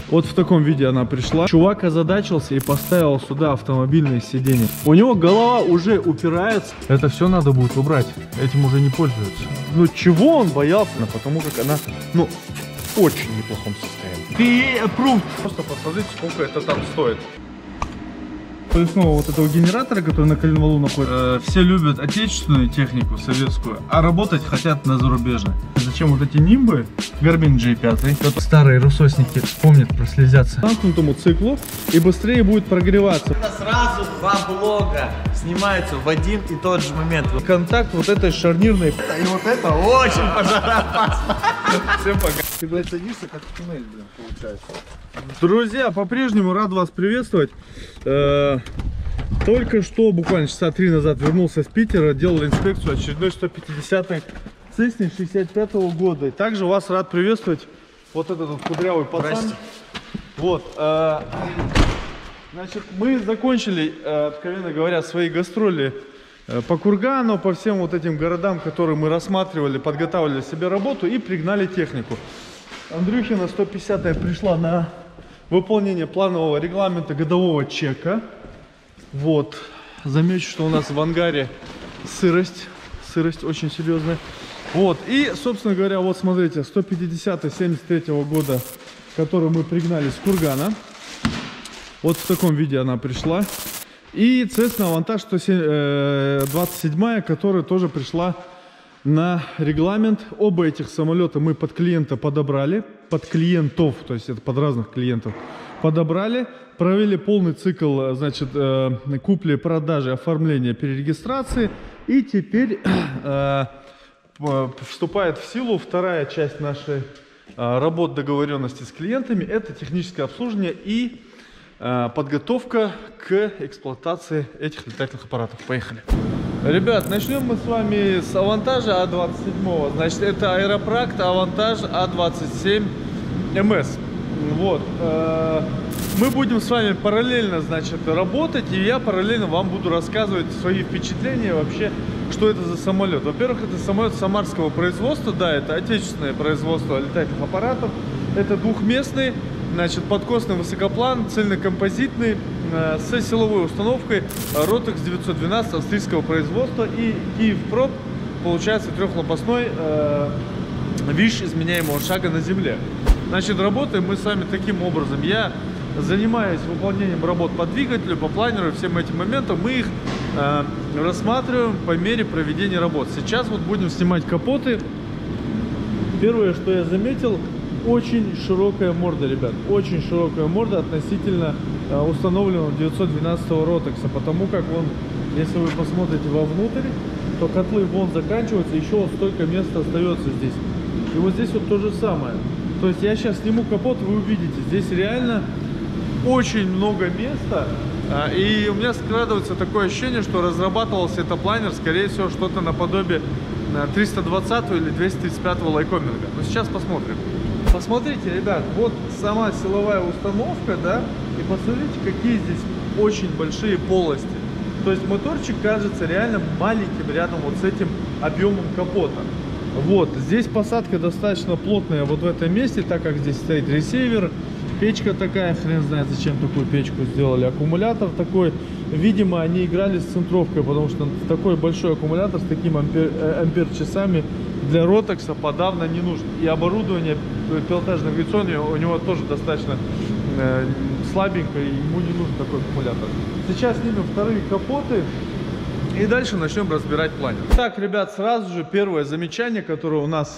Вот в таком виде она пришла. Чувак озадачился и поставил сюда автомобильное сиденье. У него голова уже упирается. Это все надо будет убрать. Этим уже не пользуются. Ну чего он боялся? Потому как она, ну, в очень неплохом состоянии. Ты approved. Просто посмотрите, сколько это там стоит. То есть, ну, вот этого генератора, который на коленвалу находится, все любят отечественную технику, советскую, а работать хотят на зарубежной. Зачем вот эти нимбы, Garmin G5, старые русосники вспомнят, прослезятся замкнутому циклу и быстрее будет прогреваться. Это сразу два блока снимаются в один и тот же момент. Контакт вот этой шарнирной. И вот это очень пожароопасно. Всем пока. Ты, блядь, садишься как в туннель, блин, получается. Друзья, по-прежнему рад вас приветствовать. Только что, буквально часа 3 назад, вернулся с Питера, делал инспекцию очередной 150-й Cessna 65-го года. И также вас рад приветствовать вот этот вот кудрявый пацан. Здрасте. Вот. Значит, мы закончили, откровенно говоря, свои гастроли по Кургану, по всем вот этим городам, которые мы рассматривали, подготавливали себе работу и пригнали технику. Андрюхина 150-я пришла на выполнение планового регламента годового чека. Вот. Замечу, что у нас в ангаре сырость очень серьезная. Вот. И, собственно говоря, вот смотрите, 150-я 73-го года, которую мы пригнали с Кургана. Вот в таком виде она пришла. И Cessna Vantage 127, которая тоже пришла на регламент. Оба этих самолета мы под клиента подобрали. Под клиентов, то есть это под разных клиентов. Подобрали, провели полный цикл, значит, купли, продажи, оформления, перерегистрации. И теперь вступает в силу вторая часть нашей работ, договоренности с клиентами. Это техническое обслуживание и подготовка к эксплуатации этих летательных аппаратов. Поехали. Ребят, начнем мы с вами с Авантажа А27. Значит, это Аэропракт Авантаж А27 МС. Вот. Мы будем с вами параллельно, значит, работать, и я параллельно вам буду рассказывать свои впечатления вообще, что это за самолет. Во-первых, это самолет самарского производства, да, это отечественное производство летательных аппаратов. Это двухместный, значит, подкосный высокоплан, цельнокомпозитный, с силовой установкой Rotax 912 австрийского производства и Киев-Проб, получается, трехлопастной ВИШ изменяемого шага на земле. Значит, работаем мы с вами таким образом. Я занимаюсь выполнением работ по двигателю, по планеру, всем этим моментам. Мы их рассматриваем по мере проведения работ. Сейчас вот будем снимать капоты. Первое, что я заметил, очень широкая морда, ребят. Очень широкая морда относительно установленного 912-го Rotax. Потому как вон, если вы посмотрите вовнутрь, то котлы вон заканчиваются, еще вот столько места остается здесь. И вот здесь вот то же самое. То есть я сейчас сниму капот, вы увидите, здесь реально очень много места. И у меня складывается такое ощущение, что разрабатывался этот планер, скорее всего, что-то наподобие 320 или 235 лайкоминга. Но сейчас посмотрим. Посмотрите, ребят, вот сама силовая установка, да, и посмотрите, какие здесь очень большие полости. То есть моторчик кажется реально маленьким рядом вот с этим объемом капота. Вот, здесь посадка достаточно плотная вот в этом месте, так как здесь стоит ресивер, печка такая, хрен знает зачем такую печку сделали, аккумулятор такой, видимо они играли с центровкой, потому что такой большой аккумулятор с таким ампер-часами для Rotax подавно не нужен. И оборудование пилотажно-навигационное у него тоже достаточно слабенькое, ему не нужен такой аккумулятор. Сейчас снимем вторые капоты. И дальше начнем разбирать планер. Так, ребят, сразу же первое замечание, которое у нас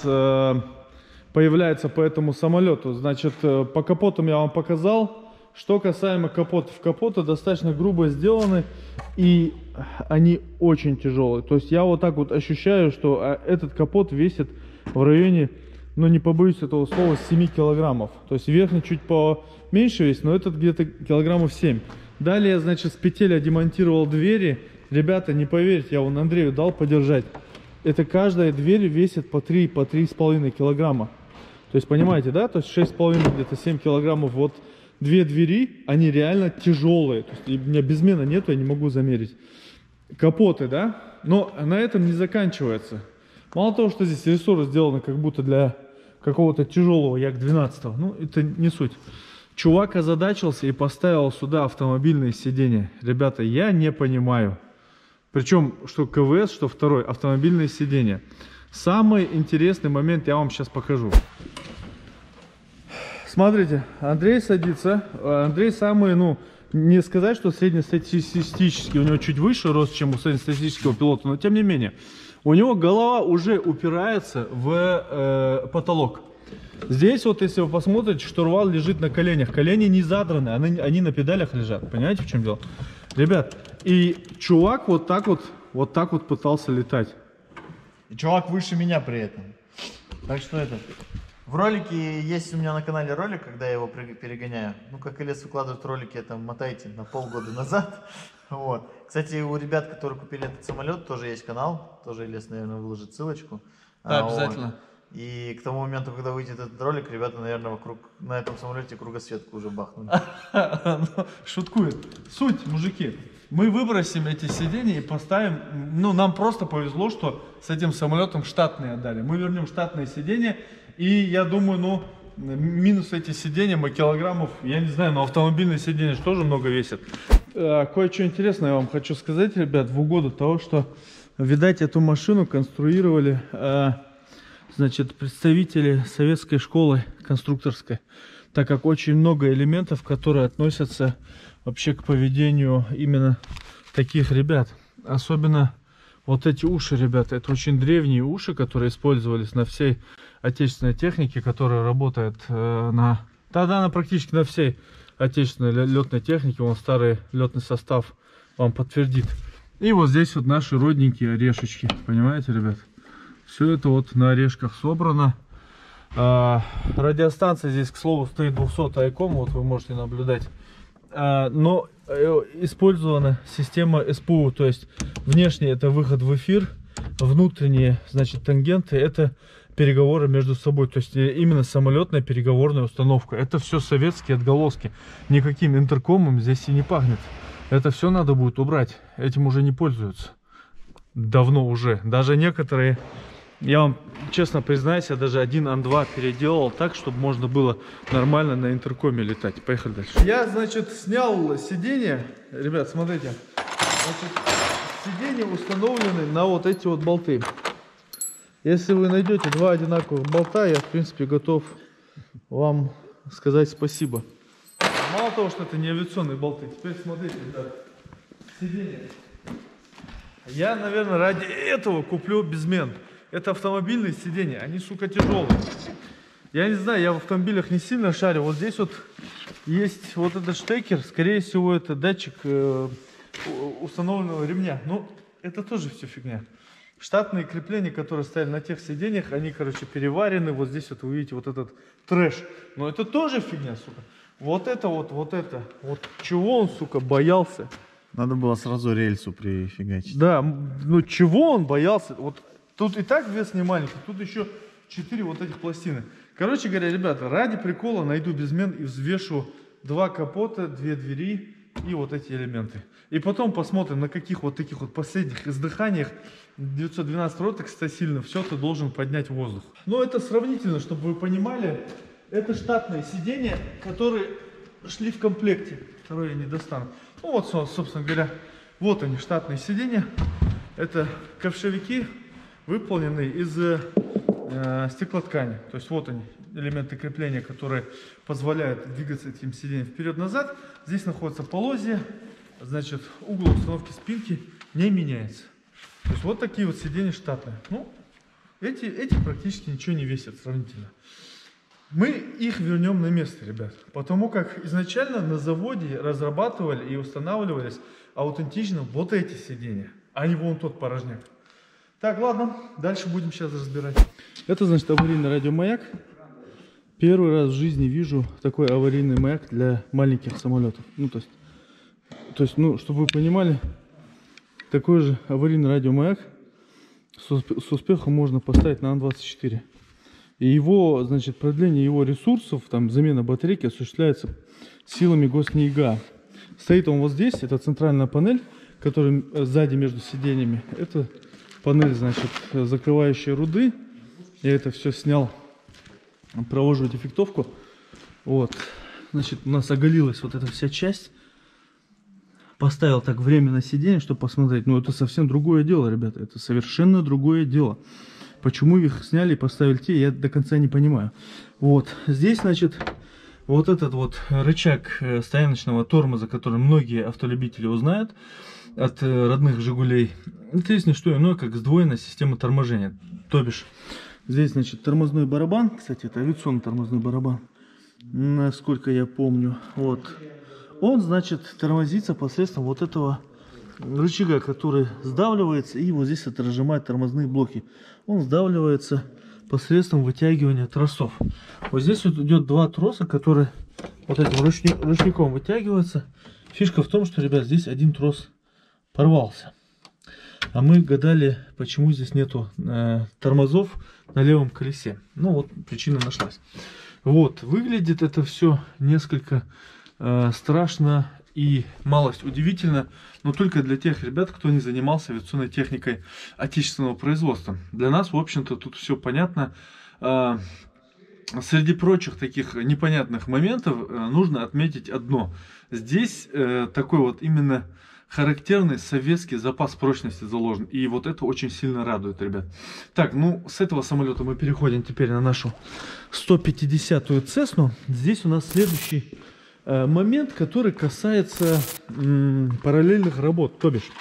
появляется по этому самолету. Значит, по капотам я вам показал. Что касаемо капотов. Капоты достаточно грубо сделаны и они очень тяжелые. То есть я вот так вот ощущаю, что этот капот весит в районе, ну не побоюсь этого слова, 7 килограммов. То есть верхний чуть поменьше весит, но этот где-то килограммов 7. Далее, значит, с петель я демонтировал двери. Ребята, не поверите, я вон Андрею дал подержать. Это каждая дверь весит по 3,5 килограмма. То есть, понимаете, да? То есть 6,5, где-то 7 килограммов. Вот две двери, они реально тяжелые. То есть, у меня безмена нету, я не могу замерить. Капоты, да? Но на этом не заканчивается. Мало того, что здесь рессоры сделаны как будто для какого-то тяжелого Як-12. Ну, это не суть. Чувак озадачился и поставил сюда автомобильные сиденья. Ребята, я не понимаю. Причем, что КВС, что второй, автомобильные сиденья. Самый интересный момент я вам сейчас покажу. Смотрите, Андрей садится. Андрей самый, ну, не сказать, что среднестатистический, у него чуть выше рост, чем у среднестатистического пилота, но тем не менее. У него голова уже упирается в потолок. Здесь вот, если вы посмотрите, штурвал лежит на коленях. Колени не задраны, они на педалях лежат. Понимаете, в чем дело? Ребят, и чувак вот так вот пытался летать. И чувак выше меня при этом. Так что это... В ролике есть у меня на канале ролик, когда я его перегоняю. Ну, как Ильяс выкладывает ролики, это мотайте на полгода назад. Вот. Кстати, у ребят, которые купили этот самолет, тоже есть канал. Тоже Ильяс, наверное, выложит ссылочку. Да, обязательно. Вот. И к тому моменту, когда выйдет этот ролик, ребята, наверное, на этом самолете кругосветку уже бахнули. Шуткует. Суть, мужики. Мы выбросим эти сиденья и поставим... Ну, нам просто повезло, что с этим самолетом штатные отдали. Мы вернем штатные сиденья. И я думаю, ну, минус эти сиденья, мы килограммов, я не знаю, но автомобильные сиденья же тоже много весят. Кое-что интересное я вам хочу сказать, ребят, в угоду того, что, видать, эту машину конструировали, значит, представители советской школы конструкторской, так как очень много элементов, которые относятся вообще к поведению именно таких ребят. Особенно вот эти уши, ребята, это очень древние уши, которые использовались на всей отечественной технике, которая работает практически на всей отечественной летной технике. Вон старый летный состав вам подтвердит. И вот здесь вот наши родненькие орешечки, понимаете, ребят? Все это вот на орешках собрано. Радиостанция здесь, к слову, стоит 200 айком, вот вы можете наблюдать. Но использована система СПУ, то есть внешне это выход в эфир, внутренние, значит, тангенты это переговоры между собой, то есть именно самолетная переговорная установка. Это все советские отголоски, никаким интеркомом здесь и не пахнет. Это все надо будет убрать, этим уже не пользуются давно уже. Даже некоторые, я вам честно признаюсь, я даже один Ан-2 переделал так, чтобы можно было нормально на интеркоме летать. Поехали дальше. Я, значит, снял сиденье. Ребят, смотрите. Значит, сиденья установлены на вот эти вот болты. Если вы найдете два одинаковых болта, я, в принципе, готов вам сказать спасибо. Мало того, что это не авиационные болты, теперь смотрите, ребят, сиденье. Я, наверное, ради этого куплю безмен. Это автомобильные сиденья, они, сука, тяжелые. Я не знаю, я в автомобилях не сильно шарю. Вот здесь вот есть вот этот штекер, скорее всего, это датчик установленного ремня. Но это тоже все фигня. Штатные крепления, которые стояли на тех сиденьях, они, короче, переварены. Вот здесь вот вы видите вот этот трэш. Но это тоже фигня, сука. Вот это. Вот чего он, сука, боялся? Надо было сразу рельсу прифигачить. Да, ну чего он боялся? Вот тут и так вес не маленький, тут еще 4 вот этих пластины. Короче говоря, ребята, ради прикола найду безмен и взвешу 2 капота, 2 двери и вот эти элементы. И потом посмотрим, на каких вот таких вот последних издыханиях 912 роток стасильно все ты должен поднять в воздух. Но это сравнительно, чтобы вы понимали, это штатные сиденья, которые шли в комплекте. Второе я не достану. Ну вот, собственно говоря, вот они, штатные сиденья. Это ковшевики, выполненные из стеклоткани. То есть вот они, элементы крепления, которые позволяют двигаться этим сиденьем вперед-назад. Здесь находится полозья, значит, угол установки спинки не меняется. То есть вот такие вот сиденья штатные. Ну, эти практически ничего не весят сравнительно. Мы их вернем на место, ребят. Потому как изначально на заводе разрабатывали и устанавливались аутентично вот эти сиденья, а не вон тот порожняк. Так, ладно, дальше будем сейчас разбирать. Это, значит, аварийный радиомаяк. Первый раз в жизни вижу такой аварийный маяк для маленьких самолетов. Ну, то есть, ну, чтобы вы понимали, такой же аварийный радиомаяк с успехом можно поставить на Ан-24. И его, значит, продление его ресурсов, там, замена батарейки осуществляется силами Госнейга. Стоит он вот здесь, это центральная панель, которая сзади между сиденьями. Это панель, значит, закрывающая руды. Я это все снял, провожу дефектовку. Вот. значит, у нас оголилась вот эта вся часть. Поставил так временно сиденье, чтобы посмотреть. Ну, это совсем другое дело, ребята. Это совершенно другое дело. Почему их сняли и поставили те, я до конца не понимаю. Вот. Здесь, значит, вот этот вот рычаг стояночного тормоза, который многие автолюбители узнают от родных «Жигулей». Это есть не что иное, как сдвоенная система торможения. То бишь, здесь, значит, тормозной барабан. Кстати, это авиационный тормозной барабан. Насколько я помню. Вот. Он, значит, тормозится посредством вот этого рычага, который сдавливается, и вот здесь это разжимает тормозные блоки. Он сдавливается посредством вытягивания тросов. Вот здесь вот идет два троса, которые вот этим ручником вытягиваются. Фишка в том, что, ребят, здесь один трос порвался. А мы гадали, почему здесь нету тормозов на левом колесе. Ну вот, причина нашлась. Вот, выглядит это все несколько страшно и малость удивительно, но только для тех ребят, кто не занимался авиационной техникой отечественного производства. Для нас, в общем-то, тут все понятно. Среди прочих таких непонятных моментов нужно отметить одно. Здесь такой вот именно характерный советский запас прочности заложен. И вот это очень сильно радует, ребят. Так, ну, с этого самолета мы переходим теперь на нашу 150-ю Цесну. Здесь у нас следующий момент, который касается параллельных работ. То бишь,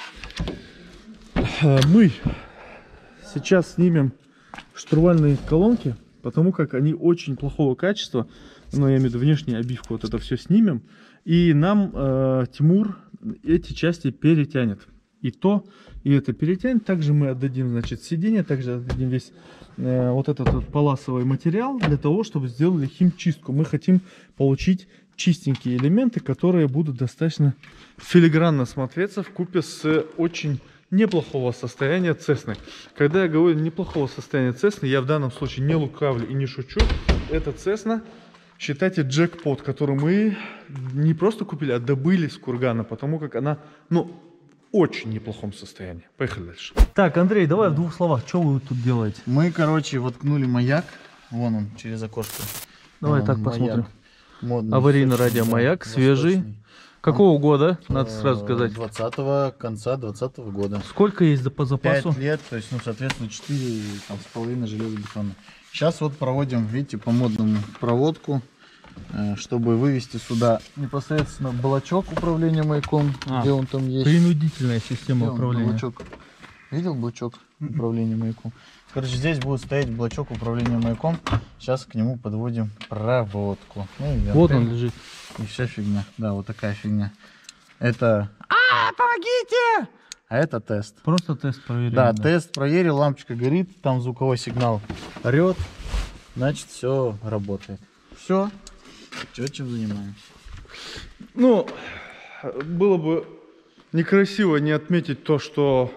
мы сейчас снимем штурвальные колонки, потому как они очень плохого качества. Но я имею в виду внешнюю обивку, вот это все снимем. И нам Тимур эти части перетянет. И то, и это перетянет. Также мы отдадим, значит, сиденье, также отдадим весь вот этот вот паласовый материал для того, чтобы сделали химчистку. Мы хотим получить чистенькие элементы, которые будут достаточно филигранно смотреться вкупе с очень неплохого состояния Цесны. Когда я говорю неплохого состояния Цесны, я в данном случае не лукавлю и не шучу. Это Цесна, считайте, джекпот, который мы не просто купили, а добыли с кургана, потому как она, ну, очень неплохом состоянии. Поехали дальше. Так, Андрей, давай в двух словах, что вы тут делаете? Мы, короче, воткнули маяк. Вон он, через окошко. Давай так посмотрим. Аварийный радиомаяк, свежий. Какого года, надо сразу сказать? Конца 20-го года. Сколько есть по запасу? 5 лет, то есть, ну, соответственно, 4,5 железобетона. Сейчас вот проводим, видите, по модному проводку, чтобы вывести сюда непосредственно блочок управления маяком, где он там есть. Принудительная система управления. Блочок. Видел блочок управления маяком? Короче, здесь будет стоять блочок управления маяком. Сейчас к нему подводим проводку. Ну, вот он лежит. И вся фигня. Да, вот такая фигня. Это... помогите! А это тест. Просто тест проверил. Да, тест проверил, лампочка горит, там звуковой сигнал орет. Значит, все работает. Все. Чем занимаемся? Ну, было бы некрасиво не отметить то, что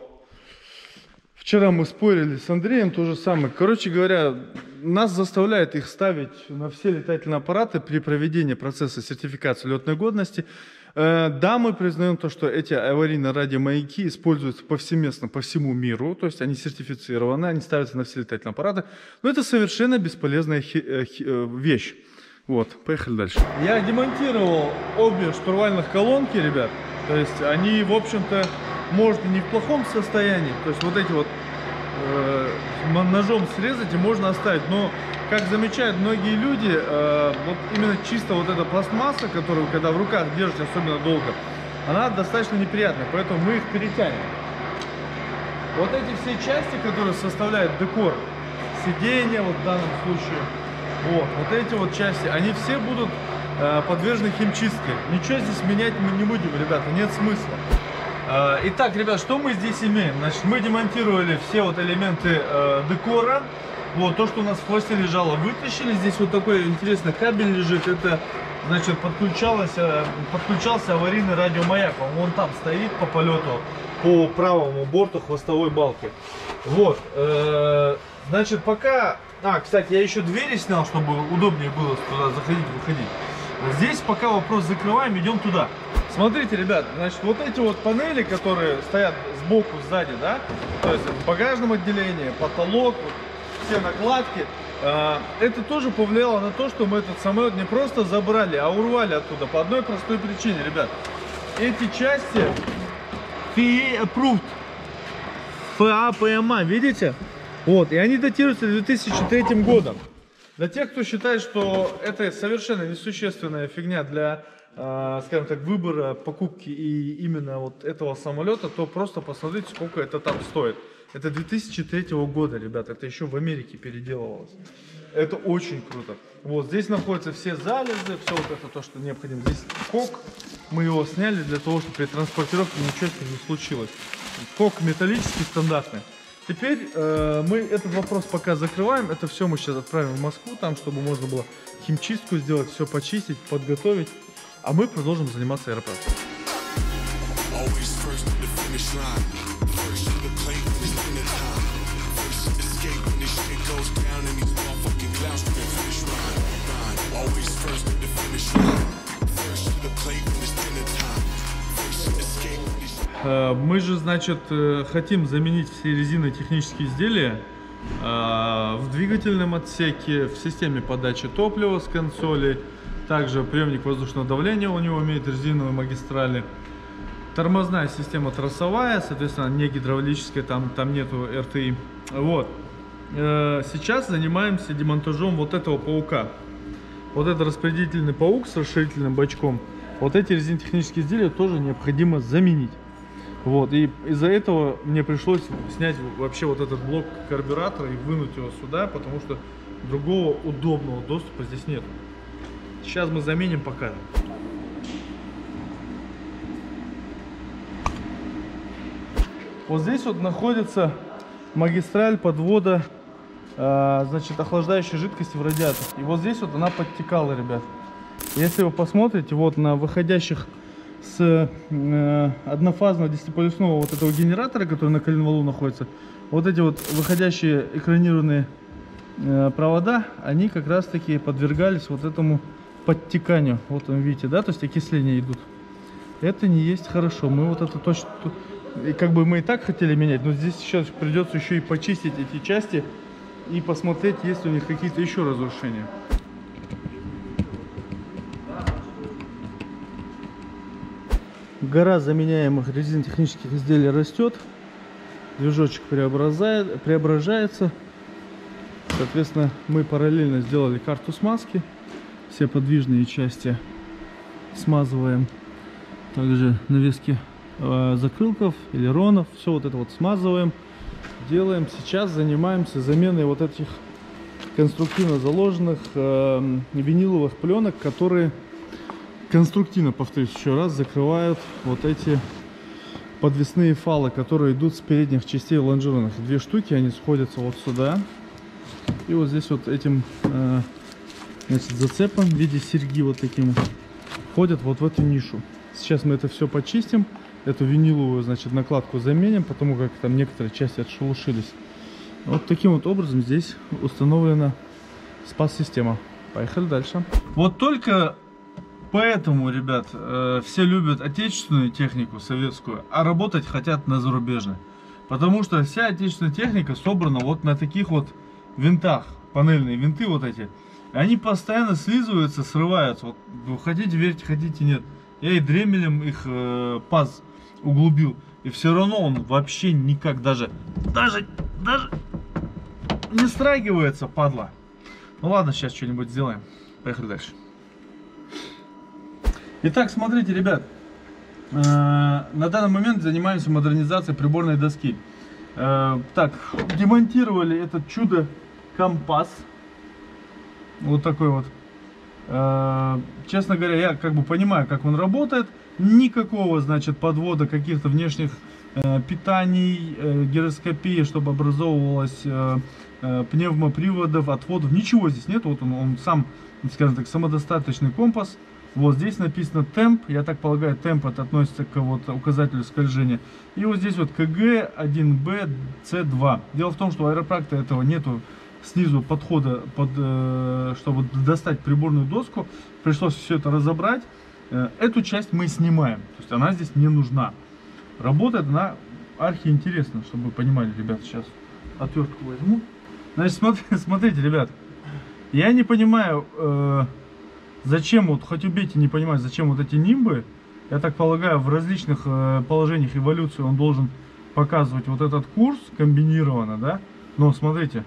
вчера мы спорили с Андреем, то же самое. Короче говоря, нас заставляет их ставить на все летательные аппараты при проведении процесса сертификации летной годности. Да, мы признаем то, что эти аварийные радиомаяки используются повсеместно по всему миру, то есть они сертифицированы, они ставятся на все летательные аппараты, но это совершенно бесполезная вещь. Вот, поехали дальше. Я демонтировал обе штурвальных колонки, ребят, то есть они, в общем-то, может и не в плохом состоянии, то есть вот эти вот ножом срезать и можно оставить, но как замечают многие люди, вот именно чисто вот эта пластмасса, которую когда в руках держите особенно долго, она достаточно неприятная, поэтому мы их перетянем. Вот эти все части, которые составляют декор, сиденья вот в данном случае, вот эти вот части, они все будут подвержены химчистке. Ничего здесь менять мы не будем, ребята, нет смысла. Итак, ребят, что мы здесь имеем? Значит, мы демонтировали все вот элементы декора. Вот, то, что у нас в хвосте лежало, вытащили. Здесь вот такой интересный кабель лежит. Это, значит, подключался аварийный радиомаяк. Он вон там стоит по полету, по правому борту хвостовой балки. Вот, значит, пока... кстати, я еще двери снял, чтобы удобнее было туда заходить, выходить. Здесь пока вопрос закрываем, идем туда. Смотрите, ребят, значит, вот эти вот панели, которые стоят сбоку, сзади, да, то есть в багажном отделении, потолок, вот, все накладки, Это тоже повлияло на то, что мы этот самолет не просто забрали, а урвали оттуда. По одной простой причине, ребят. Эти части FAA approved. FAA, видите? Вот, и они датируются 2003 годом. Для тех, кто считает, что это совершенно несущественная фигня для, скажем так, выбора покупки и именно вот этого самолета, то просто посмотрите, сколько это там стоит. Это 2003 года, ребята, это еще в Америке переделывалось. Это очень круто. Вот здесь находятся все залезы, все вот это то, что необходимо. Здесь кок, мы его сняли для того, чтобы при транспортировке ничего с ним не случилось. Кок металлический, стандартный. Теперь мы этот вопрос пока закрываем. Это все мы сейчас отправим в Москву, там, чтобы можно было химчистку сделать, все почистить, подготовить. А мы продолжим заниматься аэропортом. Мы же, значит, хотим заменить все резины технические изделия в двигательном отсеке, в системе подачи топлива с консоли. Также приемник воздушного давления у него имеет резиновые магистрали. Тормозная система трассовая, соответственно, не гидравлическая, там нету РТИ. Вот. Сейчас занимаемся демонтажом вот этого паука. Вот это распределительный паук с расширительным бачком. Вот эти резинотехнические изделия тоже необходимо заменить. Вот, и из-за этого мне пришлось снять вообще вот этот блок карбюратора и вынуть его сюда, потому что другого удобного доступа здесь нет. Сейчас мы заменим, покажем. Вот здесь вот находится магистраль подвода, значит, охлаждающей жидкости в радиатор. И вот здесь вот она подтекала, ребят. Если вы посмотрите, вот на выходящих с однофазного 10-полюсного вот этого генератора, который на коленвалу находится, вот эти вот выходящие экранированные провода, они как раз таки подвергались вот этому подтеканию. Вот вы видите, да, то есть окисления идут. Это не есть хорошо. Мы вот это точно, как бы мы и так хотели менять, но здесь сейчас придется еще и почистить эти части и посмотреть, есть ли у них какие-то еще разрушения. Гора заменяемых резинотехнических изделий растет, движочек преображается. Соответственно, мы параллельно сделали карту смазки. Все подвижные части смазываем. Также навески закрылков, элеронов. Все вот это вот смазываем. Делаем. Сейчас занимаемся заменой вот этих конструктивно заложенных виниловых пленок, которые конструктивно, повторюсь еще раз, закрывают вот эти подвесные фалы, которые идут с передних частей лонжированных. Две штуки, они сходятся вот сюда. И вот здесь вот этим значит, зацепом в виде серьги вот таким входят вот в эту нишу. Сейчас мы это все почистим, эту виниловую, значит, накладку заменим, потому как там некоторые части отшелушились. Вот таким вот образом здесь установлена спас-система. Поехали дальше. Вот только поэтому, ребят, все любят отечественную технику, советскую, а работать хотят на зарубежной. Потому что вся отечественная техника собрана вот на таких вот винтах, панельные винты вот эти. Они постоянно слизываются, срываются. Вот, вы хотите верьте, хотите нет. Я и дремелем их паз углубил. И все равно он вообще никак даже не страгивается, падла. Ну ладно, сейчас что-нибудь сделаем. Поехали дальше. Итак, смотрите, ребят, на данный момент занимаемся модернизацией приборной доски. Так, демонтировали этот чудо-компас. Вот такой вот. Честно говоря, я как бы понимаю, как он работает. Никакого, значит, подвода каких-то внешних питаний, гироскопии, чтобы образовывалось пневмоприводов, отводов. Ничего здесь нет. Вот он сам, скажем так, самодостаточный компас. Вот здесь написано темп, я так полагаю, темп это относится к вот указателю скольжения. И вот здесь вот КГ 1Б С2. Дело в том, что у аэропракта этого нету снизу подхода, чтобы достать приборную доску. Пришлось все это разобрать. Эту часть мы снимаем, то есть она здесь не нужна. Работает она архиинтересно, чтобы вы понимали, ребят. Сейчас отвертку возьму. Значит, смотрите, ребят, Я не понимаю, зачем, вот хоть убейте, не понимаю, зачем вот эти нимбы. Я так полагаю, в различных положениях эволюции он должен показывать вот этот курс комбинированно, да? Но смотрите.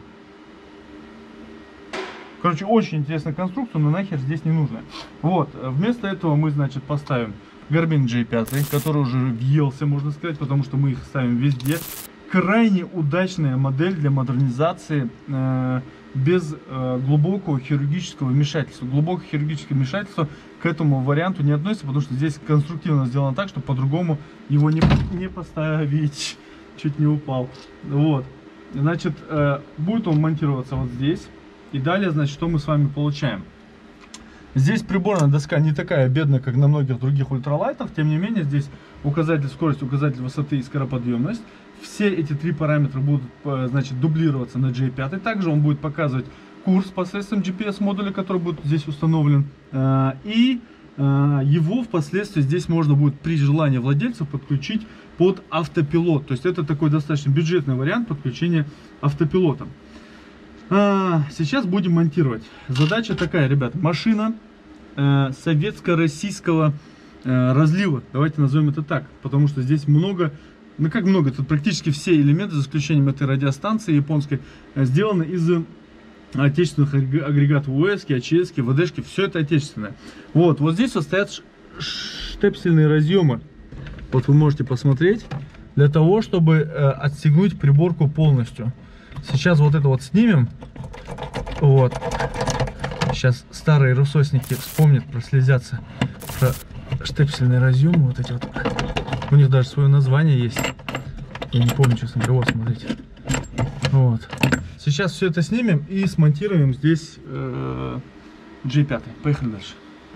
Короче, очень интересная конструкция, но нахер здесь не нужно. Вот, вместо этого мы, значит, поставим Garmin G5, который уже въелся, можно сказать, потому что мы их ставим везде. Крайне удачная модель для модернизации без глубокого хирургического вмешательства. Глубокое хирургическое вмешательство к этому варианту не относится, потому что здесь конструктивно сделано так, что по-другому его не поставить. Чуть не упал. Вот. Значит, будет он монтироваться вот здесь. И далее, значит, что мы с вами получаем? Здесь приборная доска не такая бедная, как на многих других ультралайтах. Тем не менее, здесь указатель скорости, указатель высоты и скороподъемность. Все эти три параметра будут, значит, дублироваться на G5. Также он будет показывать курс посредством GPS-модуля, который будет здесь установлен. И его впоследствии здесь можно будет при желании владельца подключить под автопилот. То есть это такой достаточно бюджетный вариант подключения автопилота. Сейчас будем монтировать. Задача такая, ребят. Машина советско-российского разлива. Давайте назовем это так. Потому что здесь много, ну как много, тут практически все элементы, за исключением этой радиостанции японской, сделаны из отечественных агрегатов УС, АЧС, ВДшки. Все это отечественное. Вот здесь вот стоят штепсельные разъемы. Вот вы можете посмотреть. Для того, чтобы отстегнуть приборку полностью. Сейчас вот это вот снимем. Вот. Сейчас старые русосники вспомнят, прослезятся про штепсельные разъемы. Вот эти вот. У них даже свое название есть. Я не помню, честно говоря. Вот, смотрите. Вот. Сейчас все это снимем и смонтируем здесь G5. Поехали дальше.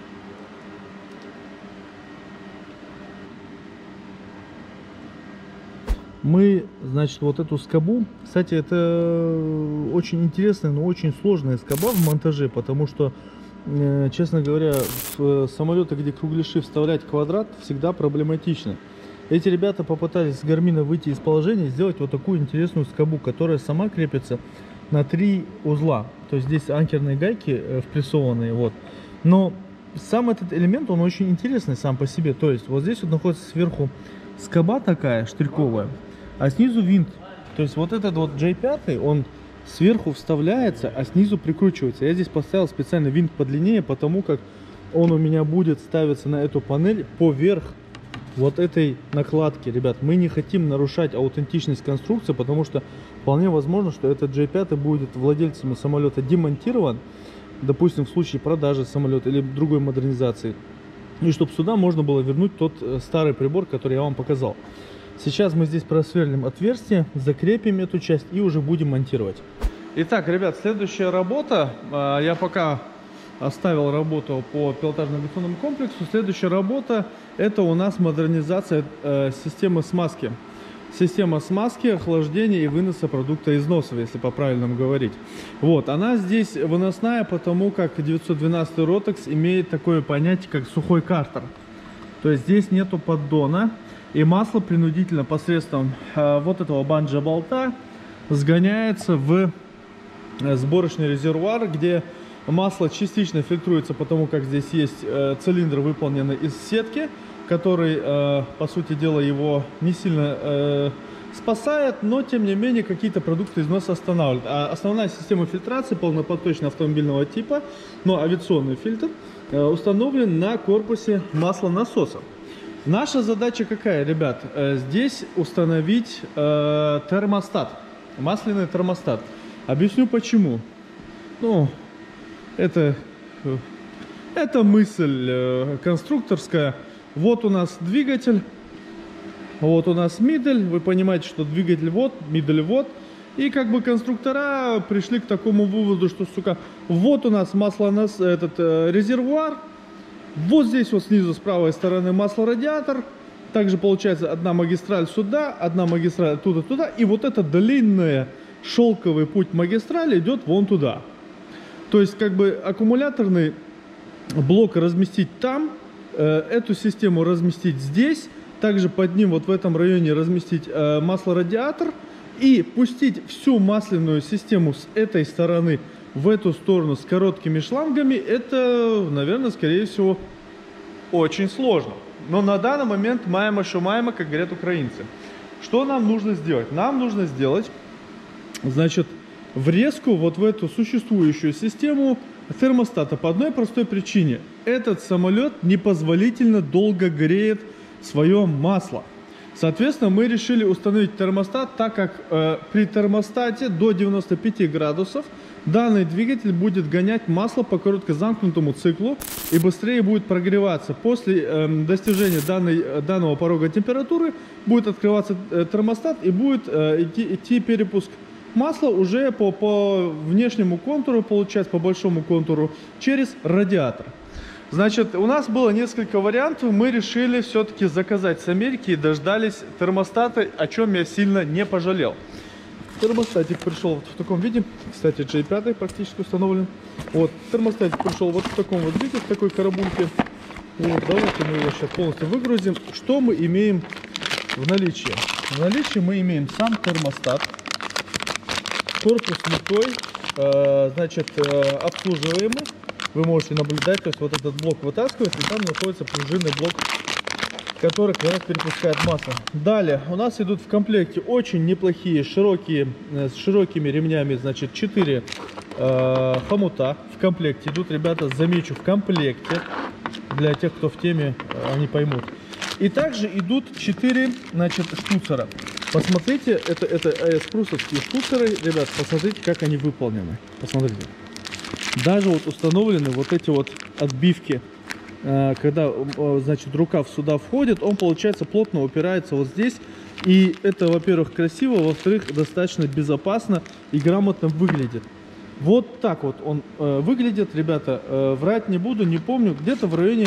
Мы, значит, вот эту скобу, кстати, это очень интересная, но очень сложная скоба в монтаже, потому что, честно говоря, в самолеты, где кругляши вставлять квадрат, всегда проблематично. Эти ребята попытались с Гармина выйти из положения и сделать вот такую интересную скобу, которая сама крепится на 3 узла. То есть здесь анкерные гайки впрессованные, вот. Но сам этот элемент, он очень интересный сам по себе. То есть вот здесь вот находится сверху скоба такая штырьковая, а снизу винт. То есть вот этот вот J5, он сверху вставляется, а снизу прикручивается. Я здесь поставил специально винт подлиннее, потому как он у меня будет ставиться на эту панель поверх вот этой накладки. Ребят, мы не хотим нарушать аутентичность конструкции, потому что вполне возможно, что этот J5 будет владельцами самолета демонтирован, допустим, в случае продажи самолета или другой модернизации. И чтобы сюда можно было вернуть тот старый прибор, который я вам показал. Сейчас мы здесь просверлим отверстие, закрепим эту часть и уже будем монтировать. Итак, ребят, следующая работа. Я пока оставил работу по пилотажно-авиационному комплексу. Следующая работа — это у нас модернизация системы смазки. Система смазки, охлаждения и выноса продукта из носа, если по-правильному говорить. Вот, она здесь выносная, потому как 912 Rotax имеет такое понятие, как сухой картер. То есть здесь нету поддона, и масло принудительно посредством вот этого банджа-болта сгоняется в сборочный резервуар, где масло частично фильтруется, потому как здесь есть цилиндр, выполненный из сетки, который, по сути дела, его не сильно спасает, но, тем не менее, какие-то продукты из носа останавливают. А основная система фильтрации полнопоточного автомобильного типа, но авиационный фильтр, установлен на корпусе маслонасоса. Наша задача какая, ребят? Здесь установить термостат, масляный термостат. Объясню почему. Ну, это мысль конструкторская. Вот у нас двигатель, вот у нас мидель. Вы понимаете, что двигатель вот, мидель вот. И как бы конструктора пришли к такому выводу, что, сука, вот у нас резервуар. Вот здесь вот снизу с правой стороны маслорадиатор. Также получается одна магистраль сюда, одна магистраль туда. И вот эта длинная шелковый путь магистрали идет вон туда. То есть как бы аккумуляторный блок разместить там, эту систему разместить здесь, также под ним вот в этом районе разместить маслорадиатор и пустить всю масляную систему с этой стороны в эту сторону с короткими шлангами, это, наверное, скорее всего, очень сложно. Но на данный момент маемо шо маемо, как говорят украинцы. Что нам нужно сделать? Нам нужно сделать, значит, врезку вот в эту существующую систему термостата по одной простой причине. Этот самолет непозволительно долго греет свое масло. Соответственно, мы решили установить термостат, так как при термостате до 95 градусов данный двигатель будет гонять масло по коротко замкнутому циклу и быстрее будет прогреваться. После достижения данного порога температуры будет открываться термостат и будет идти перепуск масла уже по внешнему контуру, получается по большому контуру, через радиатор. Значит, у нас было несколько вариантов, мы решили все-таки заказать с Америки и дождались термостата, о чем я сильно не пожалел. Термостатик пришел вот в таком виде, кстати, J5 практически установлен. Вот, термостатик пришел вот в таком вот виде, в такой коробульке. Вот, давайте мы его сейчас полностью выгрузим. Что мы имеем в наличии? В наличии мы имеем сам термостат, корпус литой, значит, обслуживаемый. Вы можете наблюдать, то есть вот этот блок вытаскивается, и там находится пружинный блок, который как раз перепускает масло. Далее у нас идут в комплекте очень неплохие, широкие, с широкими ремнями, значит, 4 хомута в комплекте идут, ребята, замечу, в комплекте, для тех, кто в теме, они поймут. И также идут 4, значит, штуцера. Посмотрите, это AS-прусовские штуцеры, ребят, посмотрите, как они выполнены. Посмотрите. Даже вот установлены вот эти вот отбивки, когда, значит, рукав сюда входит, он, получается, плотно упирается вот здесь. И это, во-первых, красиво, во-вторых, достаточно безопасно и грамотно выглядит. Вот так вот он выглядит, ребята, врать не буду, не помню, где-то в районе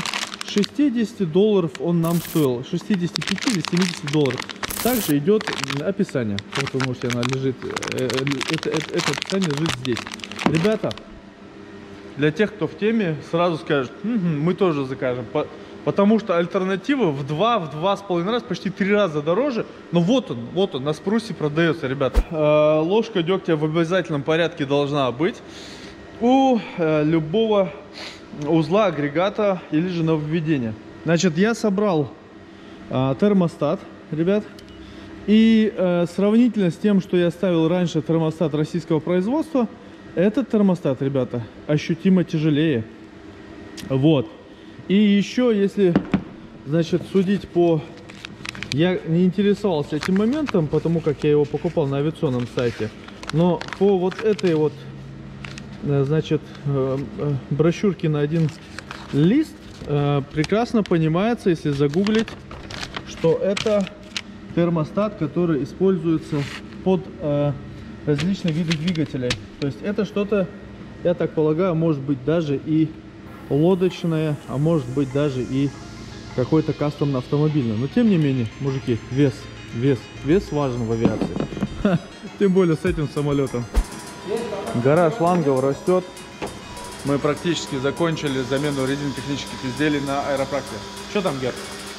$60 он нам стоил, 65 или 70 долларов. Также идет описание, вот вы можете, она лежит, это описание лежит здесь. Ребята, для тех, кто в теме, сразу скажет, мы тоже закажем. Потому что альтернатива в 2,5 раза, почти 3 раза дороже. Но вот он, на спрусе продается, ребята. Ложка дегтя в обязательном порядке должна быть у любого узла, агрегата или же нововведения. Значит, я собрал термостат, ребят. И сравнительно с тем, что я ставил раньше термостат российского производства, этот термостат, ребята, ощутимо тяжелее. Вот. И еще, если, значит, судить по... Я не интересовался этим моментом, потому как я его покупал на авиационном сайте. Но по вот этой вот, значит, брошюрке на один лист прекрасно понимается, если загуглить, что это термостат, который используется под различные виды двигателей. То есть это что-то, я так полагаю, может быть даже и лодочное, а может быть даже и какой-то кастомно-автомобильный. Но тем не менее, мужики, вес важен в авиации. Тем более с этим самолетом. Гора шлангов растет. Мы практически закончили замену резинотехнических изделий на аэропракте. Что там, Гер?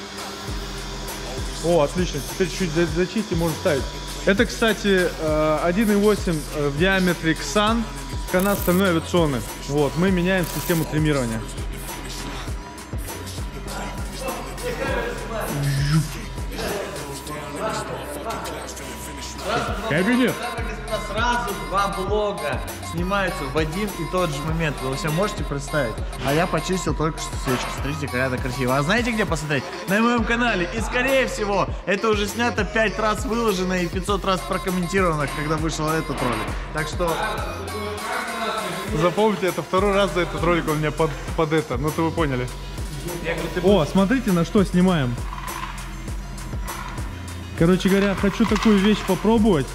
О, отлично. Теперь чуть зачистить, можно ставить. Это, кстати, 1.8 в диаметре Xan, канат стальной авиационный. Вот, мы меняем систему триммирования. Кабинет. Сразу 2 блога снимаются в один и тот же момент. Вы себе можете представить? А я почистил только что свечку. Смотрите, какая она красивая. А знаете, где посмотреть? На моем канале. И, скорее всего, это уже снято 5 раз выложено и 500 раз прокомментировано, когда вышел этот ролик. Так что... Запомните, это 2-й раз за этот ролик он мне под это. Ну, то вы поняли. О, смотрите, на что снимаем. Короче говоря, хочу такую вещь попробовать.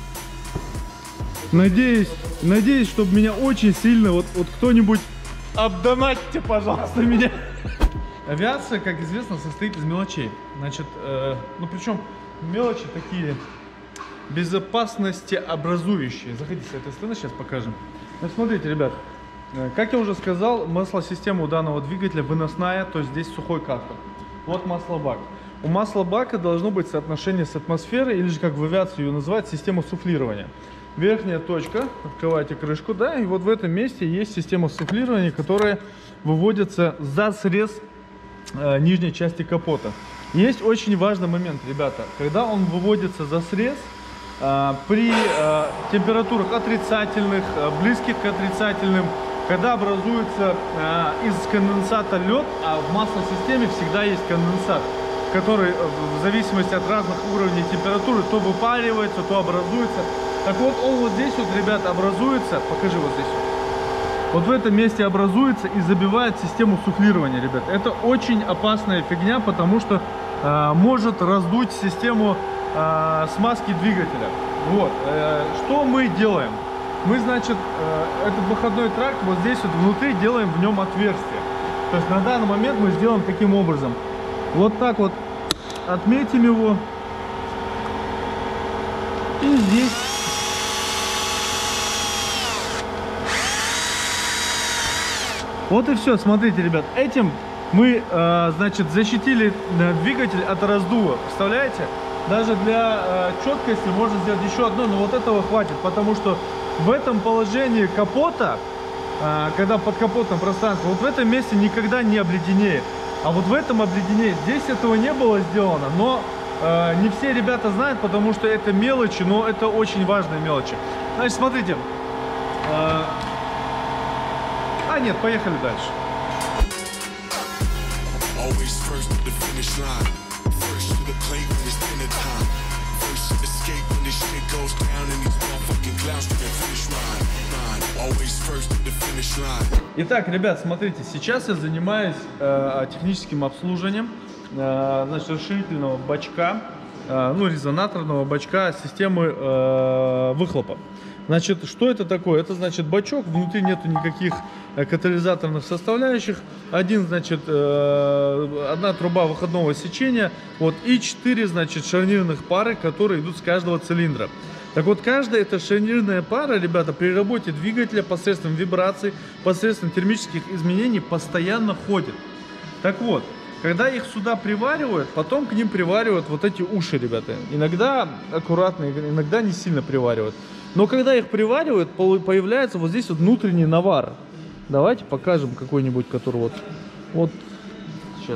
Надеюсь, чтобы меня очень сильно вот кто-нибудь обдонатьте, пожалуйста, меня. Авиация, как известно, состоит из мелочей. Значит, ну причем мелочи такие безопасности образующие. Заходите с этой стороны, сейчас покажем. Значит, смотрите, ребят, как я уже сказал, маслосистема у данного двигателя выносная, то есть здесь сухой картер. Вот маслобак. У маслобака должно быть соотношение с атмосферой, или же, как в авиации ее называют, система суфлирования. верхняя точка, открывайте крышку, да, и вот в этом месте есть система суфлирования, которая выводится за срез нижней части капота. Есть очень важный момент, ребята, когда он выводится за срез, при температурах отрицательных, близких к отрицательным, когда образуется из конденсата лед, а в маслосистеме всегда есть конденсат, который в зависимости от разных уровней температуры то выпаривается, то образуется. Так вот, он вот здесь вот, ребят, образуется, покажи вот здесь вот в этом месте образуется и забивает систему суфлирования, ребят. Это очень опасная фигня, потому что может раздуть систему смазки двигателя. Вот, что мы делаем? Мы, значит, этот выходной тракт вот здесь вот внутри делаем в нем отверстие. То есть на данный момент мы сделаем таким образом. Вот так вот отметим его. И здесь вот и все. Смотрите, ребят, этим мы, значит, защитили двигатель от раздува. Представляете? Даже для четкости можно сделать еще одно, но вот этого хватит, потому что в этом положении капота, когда под капотом пространство, вот в этом месте никогда не обледенеет. А вот в этом обледенеет. Здесь этого не было сделано, но не все ребята знают, потому что это мелочи, но это очень важные мелочи. Значит, смотрите. Нет, поехали дальше. Итак, ребят, смотрите, сейчас я занимаюсь техническим обслуживанием, значит, расширительного бачка, ну, резонаторного бачка системы выхлопа. Значит, что это такое? Это, значит, бачок, внутри нету никаких катализаторных составляющих. Одна труба выходного сечения, вот, и 4, значит, шарнирных пары, которые идут с каждого цилиндра. Так вот, каждая эта шарнирная пара, ребята, при работе двигателя посредством вибраций, посредством термических изменений постоянно ходит. Так вот, когда их сюда приваривают, потом к ним приваривают вот эти уши, ребята. Иногда аккуратно, иногда не сильно приваривают. Но когда их приваривают, появляется вот здесь вот внутренний навар. Давайте покажем какой-нибудь, который вот сейчас.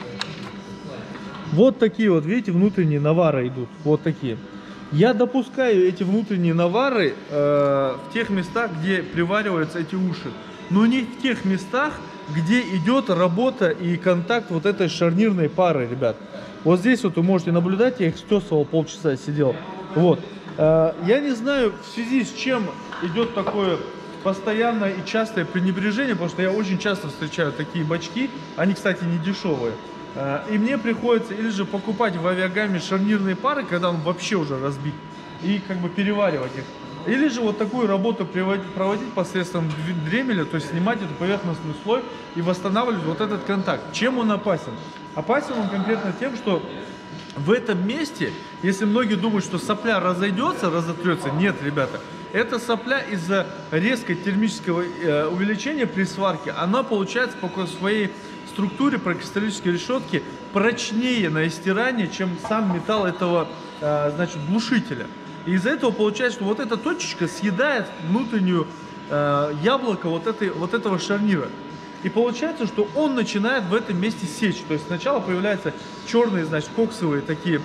Вот такие вот, видите, внутренние навары идут, вот такие. Я допускаю эти внутренние навары в тех местах, где привариваются эти уши, но не в тех местах, где идет работа и контакт вот этой шарнирной пары, ребят. Вот здесь вот вы можете наблюдать, я их стесывал, полчаса сидел. Вот. Я не знаю, в связи с чем идет такое постоянное и частое пренебрежение, потому что я очень часто встречаю такие бачки, они, кстати, не дешевые. И мне приходится или же покупать в авиагамме шарнирные пары, когда он вообще уже разбит, и как бы переваривать их. Или же вот такую работу проводить посредством дремеля, то есть снимать этот поверхностный слой и восстанавливать вот этот контакт. Чем он опасен? Опасен он конкретно тем, что в этом месте, если многие думают, что сопля разойдется, разотрется, нет, ребята. Эта сопля из-за резкой термического увеличения при сварке, она получается по своей структуре прокристаллической решетки прочнее на истирание, чем сам металл этого, значит, глушителя. И из-за этого получается, что вот эта точечка съедает внутреннюю яблоко вот этого шарнира. И получается, что он начинает в этом месте сечь. То есть сначала появляются черные, значит, коксовые такие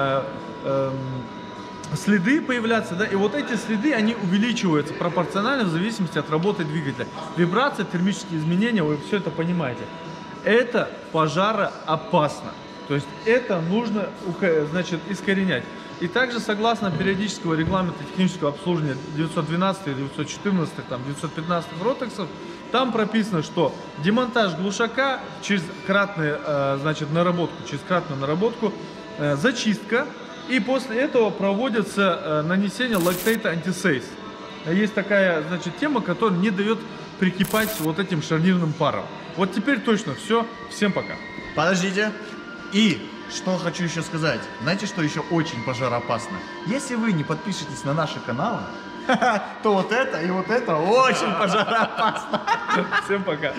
следы появляться, да, и вот эти следы, они увеличиваются пропорционально в зависимости от работы двигателя. Вибрация, термические изменения, вы все это понимаете. Это пожароопасно. То есть это нужно, значит, искоренять. И также, согласно периодического регламента технического обслуживания 912, 914, там, 915 ротексов, там прописано, что демонтаж глушака через кратную, значит, наработку, зачистка, и после этого проводится нанесение лактейта антисейс. Есть такая, значит, тема, которая не дает прикипать вот этим шарнирным парам. Вот теперь точно все. Всем пока. Подождите. И что хочу еще сказать. Знаете, что еще очень пожароопасно? Если вы не подпишетесь на наши каналы, то вот это и вот это очень пожароопасно. Всем пока.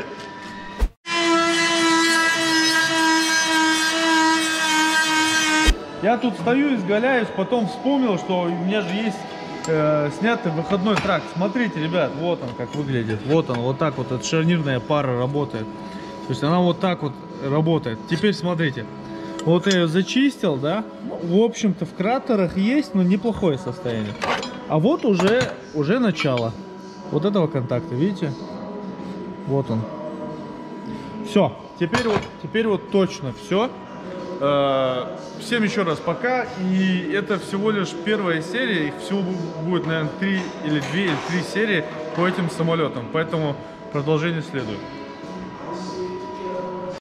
Я тут стою, изгаляюсь, потом вспомнил, что у меня же есть снятый выходной тракт. Смотрите, ребят, вот он как выглядит. Вот он, вот так вот эта шарнирная пара работает. То есть она вот так вот работает. Теперь смотрите. Вот я ее зачистил, да? В общем-то в кратерах есть, но неплохое состояние. А вот уже начало вот этого контакта, видите? Вот он. Все. Теперь вот точно все. Всем еще раз пока. И это всего лишь первая серия. Их всего будет, наверное, 2 или 3 серии по этим самолетам. Поэтому продолжение следует.